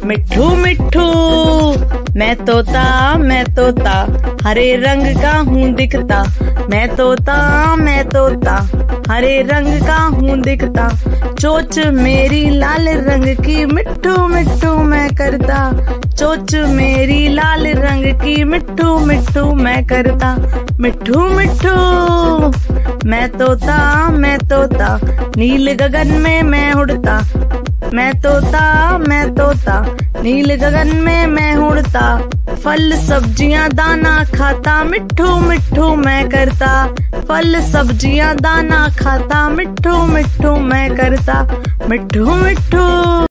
मिट्ठू मिट्ठू मैं तोता हरे रंग का हूँ दिखता। मैं तोता हरे रंग का हूँ दिखता। चोंच मेरी लाल रंग की मिट्ठू मिट्ठू मैं करता। चोंच मेरी लाल रंग की मिट्ठू मिट्ठू मैं करता। मिट्ठू मिट्ठू मैं तोता नील गगन में मैं उड़ता। मैं तोता नील गगन में मैं उड़ता। फल सब्जियां दाना खाता मिट्ठू मिट्ठू मैं करता। फल सब्जियां दाना खाता मिट्ठू मिट्ठू मैं करता। मिट्ठू मिट्ठू।